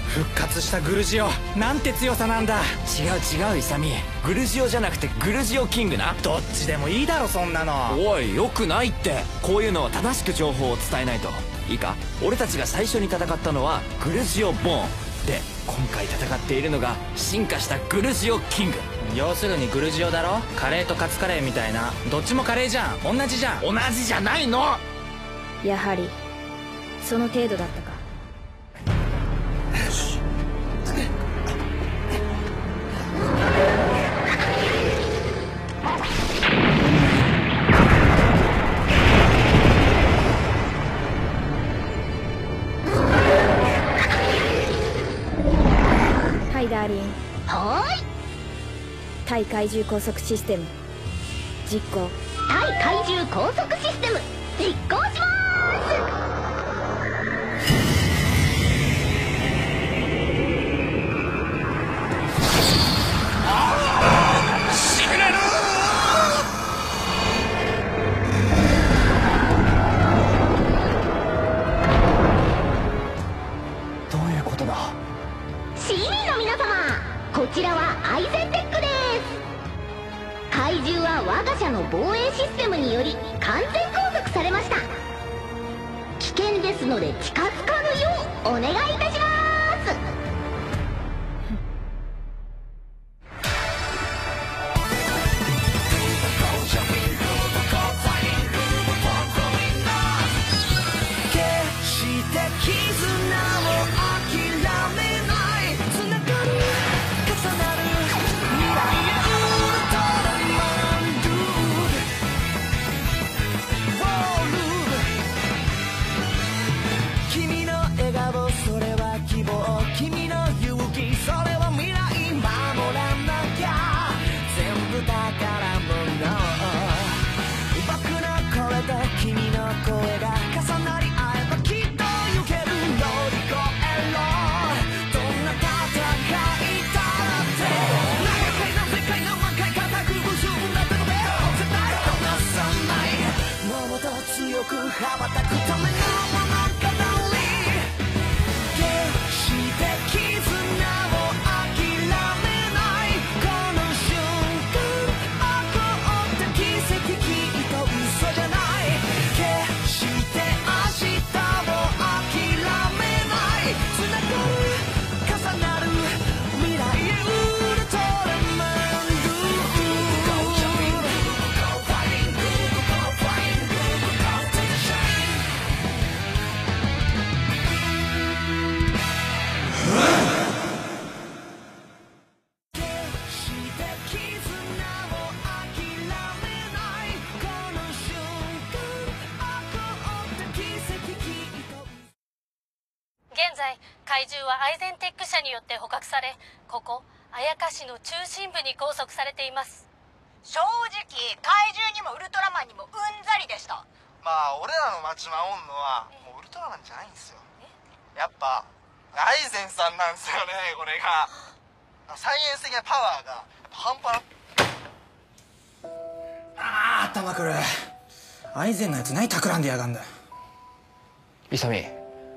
復活したグルジオ、なんて強さなんだ。 違うイサミ、グルジオじゃなくてグルジオキングな。 どっちでもいいだろそんなの。 おい、よくないって。こういうのは正しく情報を伝えないと。いいか、俺たちが最初に戦ったのはグルジオボーンで、今回戦っているのが進化したグルジオキング。 要するにグルジオだろ。カレーとカツカレーみたいな。どっちもカレーじゃん。同じじゃん。 同じじゃないの。 やはりその程度だったか。はい、ダーリン。 はーい。 対怪獣高速システム実行。 対怪獣高速システム実行します。 どういうことだ。 市民の皆様、こちらはアイゼンテックです。怪獣は我が社の防衛システムにより完全拘束されました。危険ですので近づかぬようお願いいたします。 現在怪獣はアイゼンテック社によって捕獲され、ここ綾香市の中心部に拘束されています。 正直怪獣にもウルトラマンにもうんざりでした。 まあ俺らの町守んのはもうウルトラマンじゃないんですよ。やっぱアイゼンさんなんですよね。これがサイエンス的なパワーが半端な。 頭くる。アイゼンのやつ何企んでやがんだよ。 イサミ、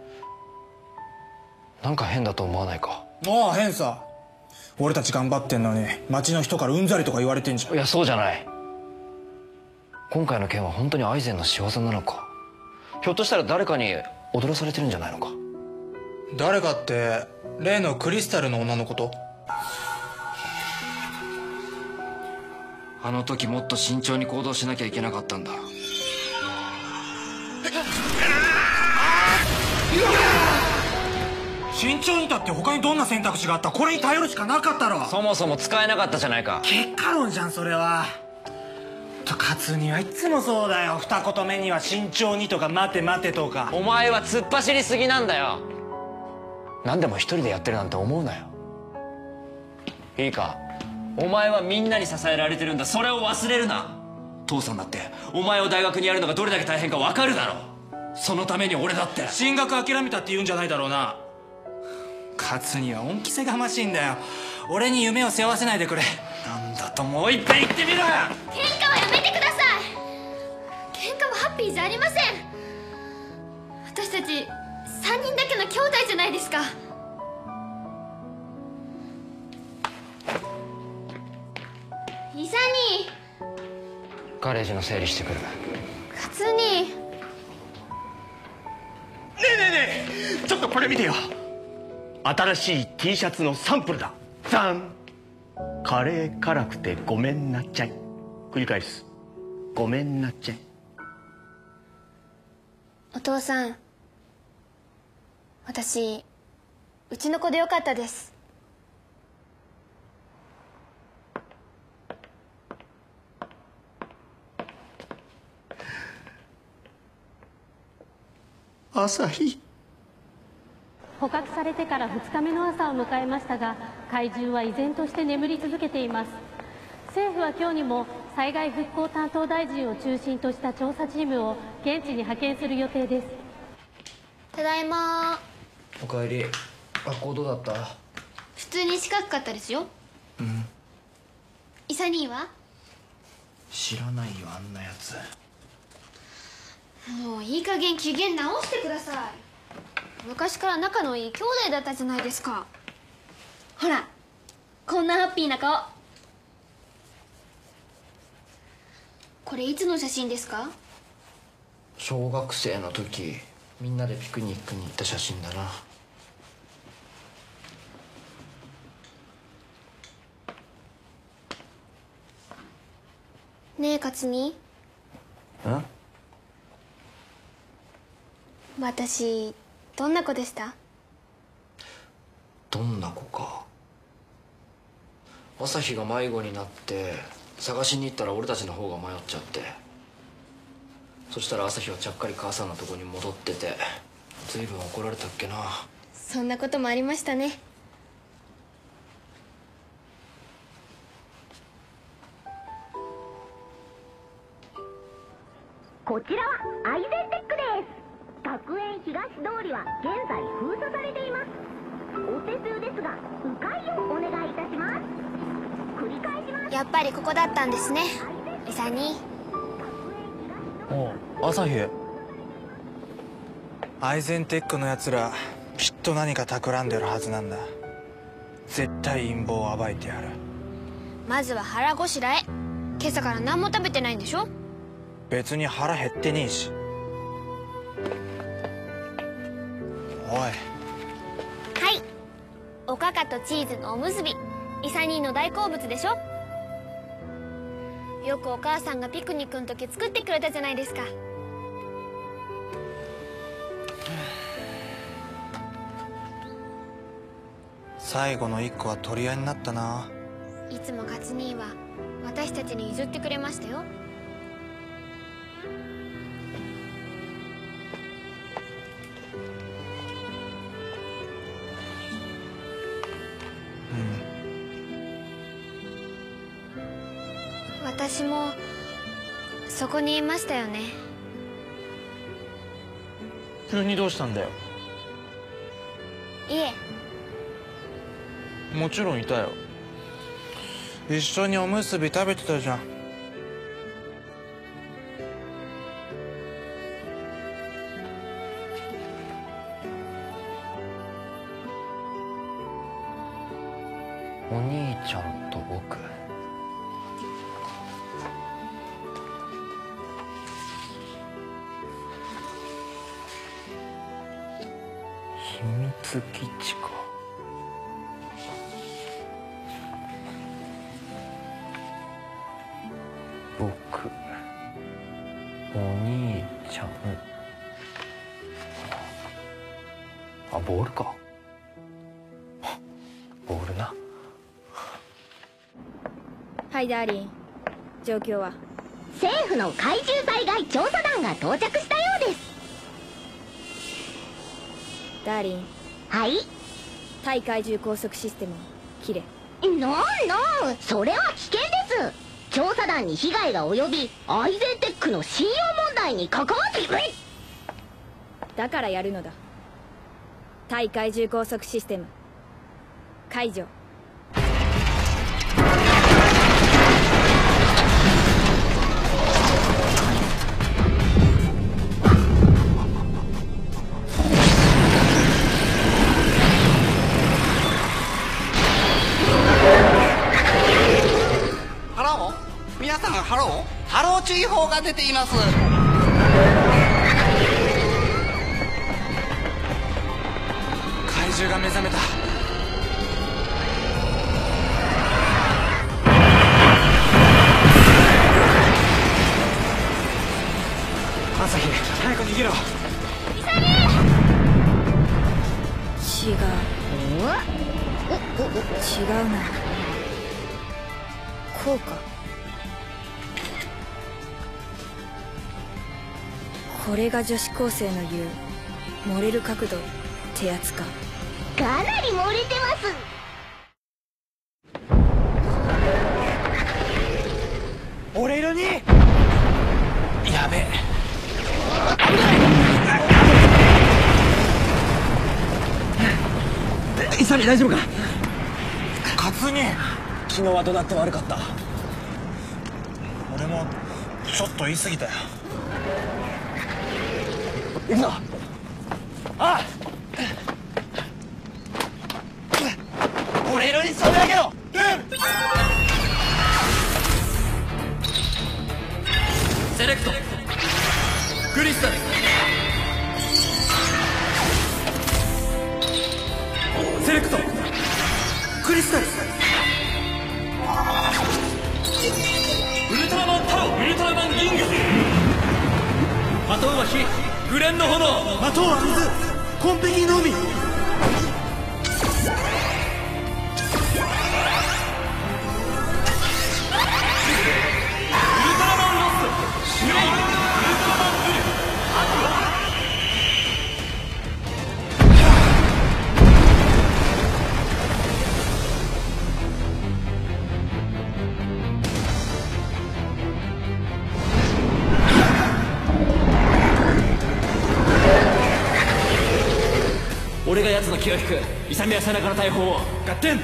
なんか変だと思わないか。 ああ、変さ。俺たち頑張ってんのに町の人からうんざりとか言われてんじゃん。 いや、そうじゃない。今回の件は本当にアイゼンの仕業なのか。ひょっとしたら誰かに踊らされてるんじゃないのか。 誰かって例のクリスタルの女の子と。 あの時もっと慎重に行動しなきゃいけなかったんだ。 慎重にだって他にどんな選択肢があった？これに頼るしかなかったろ。 そもそも使えなかったじゃないか。 結果論じゃんそれは。勝にはいつもそうだよ。二言目には慎重にとか待て待てとか。 お前は突っ走りすぎなんだよ。何でも一人でやってるなんて思うなよ。いいか、お前はみんなに支えられてるんだ。それを忘れるな。父さんだってお前を大学にやるのがどれだけ大変か分かるだろ。そのために俺だって進学諦めたって言うんじゃないだろうな。勝には恩着せがましいんだよ。俺に夢を背負わせないでくれ。なんだともういっぺん言ってみろよ。 喧嘩はやめてください。喧嘩はハッピーじゃありません。私たち3人だけの兄弟じゃないですか。 ガレージの整理してくる。 勝兄。 ねえねえねえ、ちょっとこれ見てよ。新しい T シャツのサンプルだ。ザン。カレー辛くてごめんなっちゃい。繰り返す。ごめんなっちゃい。 お父さん、私うちの子でよかったです。 朝日。 捕獲されてから2日目の朝を迎えましたが、怪獣は依然として眠り続けています。政府は今日にも災害復興担当大臣を中心とした調査チームを現地に派遣する予定です。 ただいま。 おかえり。学校どうだった？ 普通に四角かったですよ。 うん。 イサ兄は？ 知らないよ、あんなやつ。 もういい加減機嫌直してください。昔から仲のいい兄弟だったじゃないですか。ほら、こんなハッピーな顔。これいつの写真ですか？ 小学生の時、みんなでピクニックに行った写真だな。 ねえ勝兄。 ん？ 私どんな子でした？ どんな子か。朝日が迷子になって探しに行ったら俺たちの方が迷っちゃって、そしたら朝日はちゃっかり母さんのとこに戻ってて、随分怒られたっけな。 そんなこともありましたね。 こちらはアイゼンテックです。学園東通りは現在封鎖されています。お手数ですが迂回をお願いいたします。繰り返します。 やっぱりここだったんですね、イサ兄。 おう、朝日。アイゼンテックのやつらきっと何か企んでるはずなんだ。絶対陰謀を暴いてやる。 まずは腹ごしらえ。今朝から何も食べてないんでしょ？ 別に腹減ってねえし。おい。 はい、おかかとチーズのおむすび、イサ兄の大好物でしょ？よくお母さんがピクニックの時作ってくれたじゃないですか。 最後の一個は取り合いになったな。 いつも勝兄は私たちに譲ってくれましたよ。私もそこにいましたよね。 急にどうしたんだよ。 いえ。 もちろんいたよ。一緒におむすび食べてたじゃん。 お兄ちゃんと僕。秘密基地か。僕、お兄ちゃん。あ、ボールか。ボールな。 はい、ダーリン。状況は？ 政府の怪獣災害調査団が到着したようです。 ダーリン。 はい。 対怪獣拘束システム切れ。 それは危険です。調査団に被害が及びアイゼンテックの信用問題に関わってくれ。 だからやるのだ。対怪獣拘束システム解除。 ハロー？皆さんハロー？ハロー中注意報が出ています。 怪獣が目覚めた。朝日、早く逃げろ。 違うな。こうか。これが女子高生の言う漏れる角度ってやつか。 かなり漏れてます。 俺色にやべえ。 イサミ大丈夫か？ カツニ、 昨日はどうなって悪かった。 俺もちょっと言い過ぎたよ。 行くぞ。ああ、俺色に染め上げろ。セレクトクリスタル、セレクトクリスタル、ウルトラマンタオ、ウルトラマンギング、まとうは火、グレンの炎、 まとうは水、紺碧の海。 俺が奴の気を引く。勇みは背中の大砲を合点。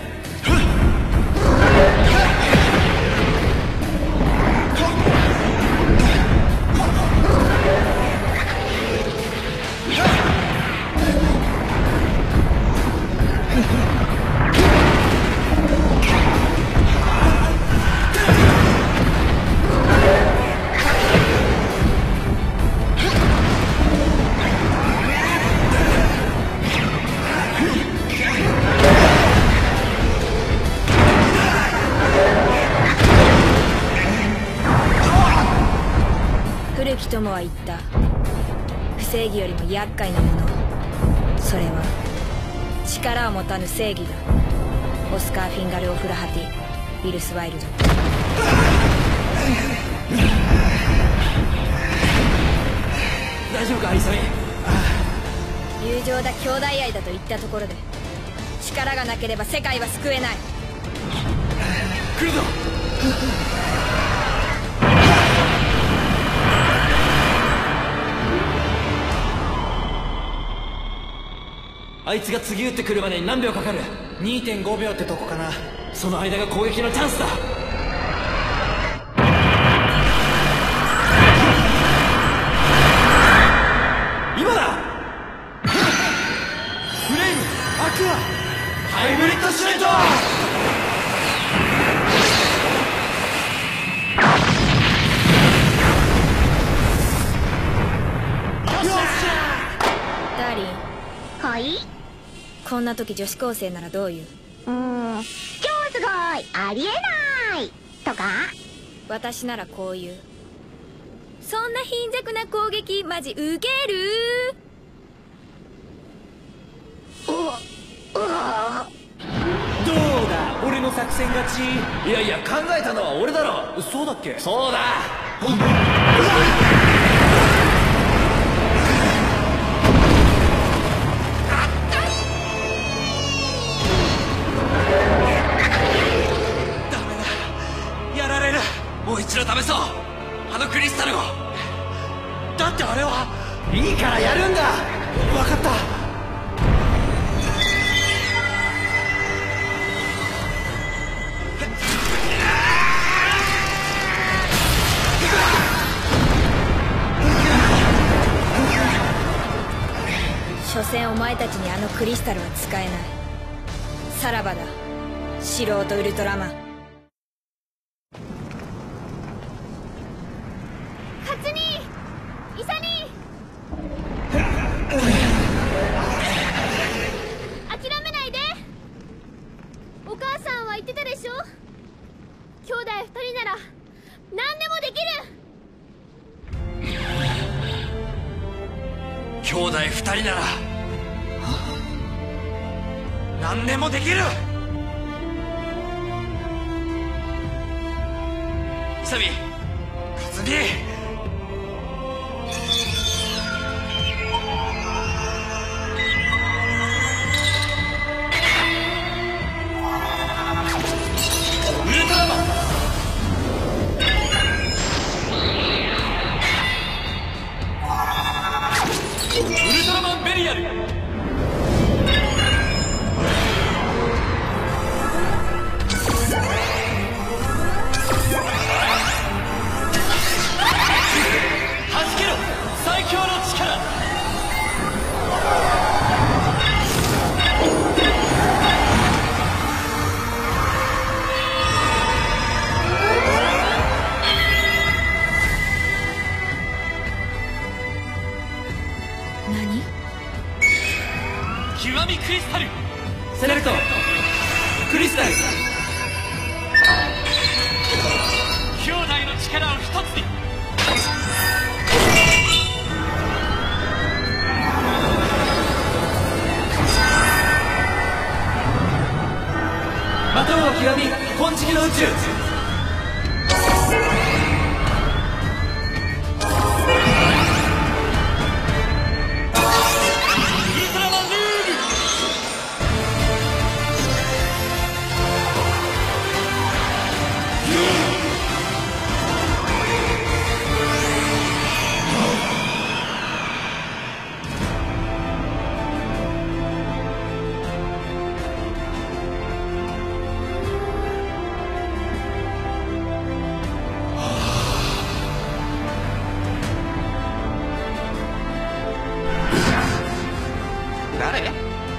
古き友は言った。不正義よりも厄介なもの、それは力を持たぬ正義だ。オスカー・フィンガル・オフラハティ、ウィルス・ワイルド。 大丈夫か、イサミ。 友情だ、兄弟愛だと言ったところで力がなければ世界は救えない。 来るぞ。あいつが次撃ってくるまでに何秒かかる？ 2.5 秒ってとこかな。 その間が攻撃のチャンスだ。今だ。フレイム、アクア、ハイブリッドシュート。 ダーリン。 はい。 こんな時女子高生ならどう言う？ 超すごい、ありえないとか。 私ならこう言う。そんな貧弱な攻撃マジウケる。 どうだ、俺の作戦勝ち。 いやいや、考えたのは俺だろ。 そうだっけ？ そうだ。もう一度試そう、あのクリスタルを。 だってあれは。 いいからやるんだ。 分かった。 所詮お前たちにあのクリスタルは使えない。さらばだ、素人ウルトラマン。 二人なら何でもできる。イサミ、勝美、ウルトラマン、ウルトラマンベリアル、最強の力。 何？ 極みクリスタルセレクトクリスタル、兄弟の力を一つに。またを極み金色の宇宙。誰？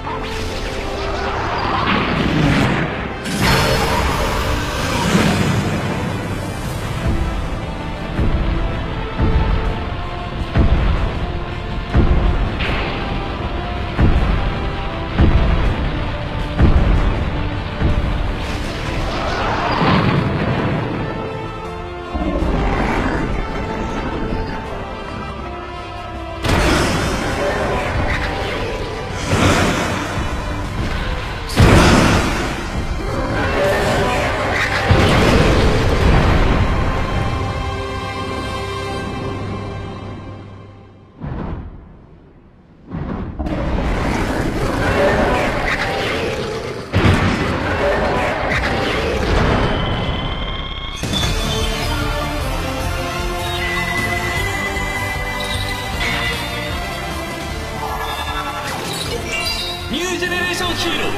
ニュージェネレーションヒーロー、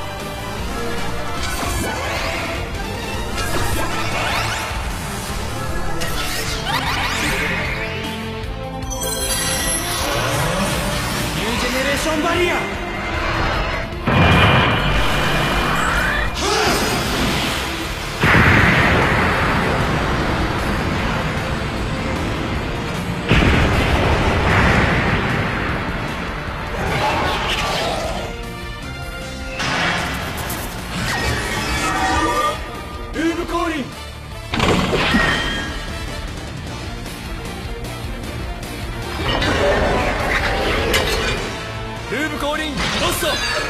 ニュージェネレーションバリア。ルーブ降臨ロスト。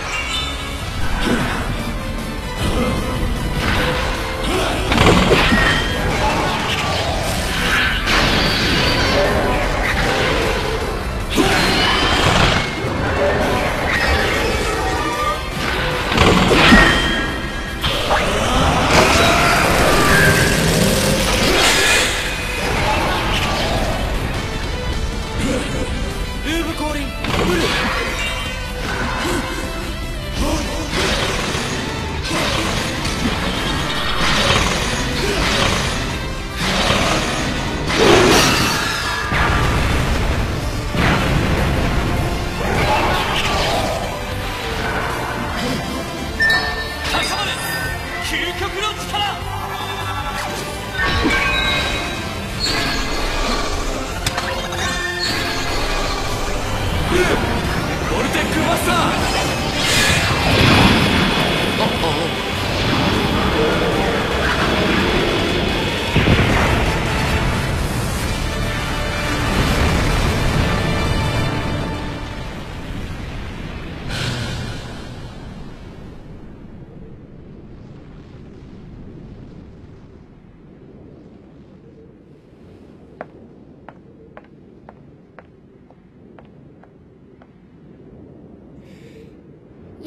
ルーブ降臨ブル。ボルテックバスター。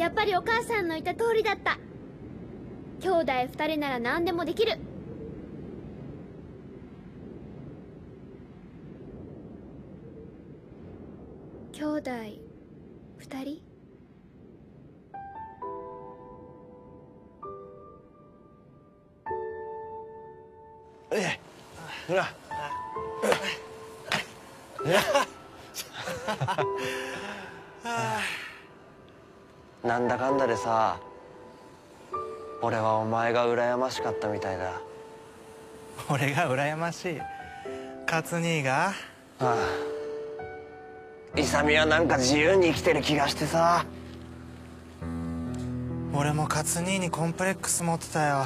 やっぱりお母さんの言った通りだった。兄弟2人なら何でもできる。兄弟2人？ ほらなんだかんだでさ、俺はお前が羨ましかったみたいだ。 俺が羨ましい？勝兄が？ ああ、勇はなんか自由に生きてる気がしてさ。 俺も勝兄にコンプレックス持ってたよ。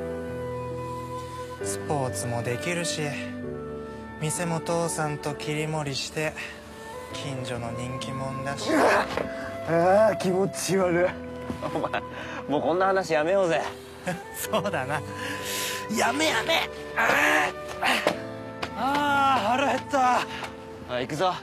スポーツもできるし、店も父さんと切り盛りして近所の人気者だし。 ああ、気持ち悪い。お前もうこんな話やめようぜ。 そうだな、やめ。ああ、腹減った。 行くぞ。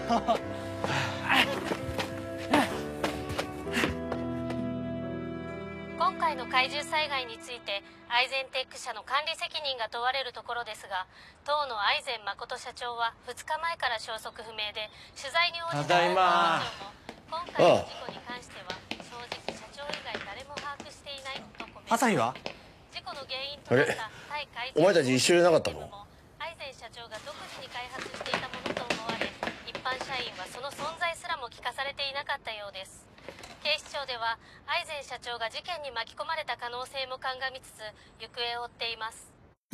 今回の怪獣災害についてアイゼンテック社の管理責任が問われるところですが、当のアイゼン誠社長は2日前から消息不明で、取材に応じたただいま。 今回の事故に関しては正直社長以外誰も把握していないとコメント。 朝日は？ 事故の原因となった対改お前たち一緒じゃなかったの？ アイゼン社長が独自に開発していたものと思われ、一般社員はその存在すらも聞かされていなかったようです。警視庁ではアイゼン社長が事件に巻き込まれた可能性も鑑みつつ行方を追っています。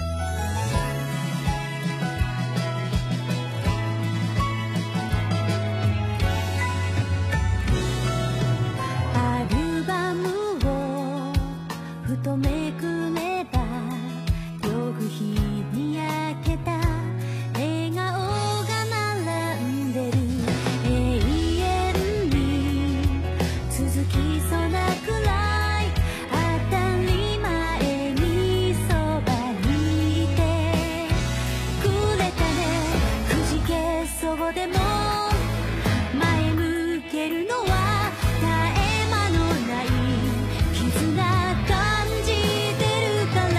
アルバムをふとめくれば、両日に焼けた笑顔が並んでる。永遠に続きそうなくらい当たり前にそばにいてくれたね。くじけそうでも前向けるのは絶え間のない絆感じてるから。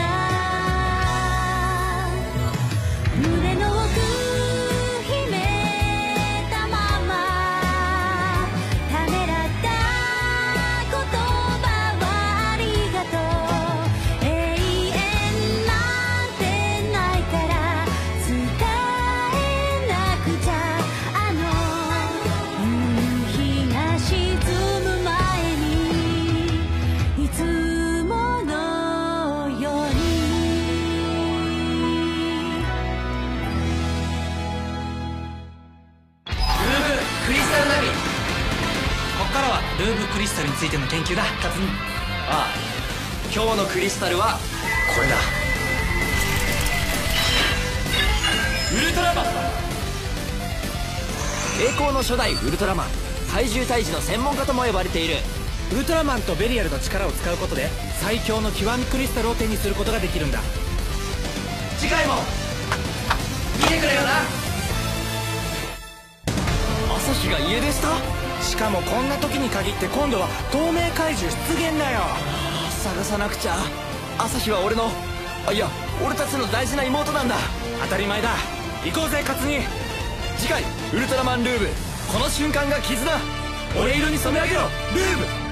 胸の奥秘めたままためらった言葉はありがとう。永遠なんてないから伝えなくちゃ。あの夕日が沈む前にいつものように。 クリスタルナビ。ここからはルーブクリスタルについての研究だ、勝兄。 ああ、今日のクリスタルはこれだ。ウルトラマン。栄光の初代ウルトラマン、怪獣退治の専門家とも呼ばれている。 ウルトラマンとベリアルの力を使うことで最強の極みクリスタルを手にすることができるんだ。 次回も見てくれよな。朝日が家出した。 しかもこんな時に限って今度は透明怪獣出現だよ。 探さなくちゃ。朝日は俺の、いや俺たちの大事な妹なんだ。 当たり前だ。行こうぜ勝兄。 次回ウルトラマンルーブ、この瞬間が絆。俺色に染め上げろルーブ。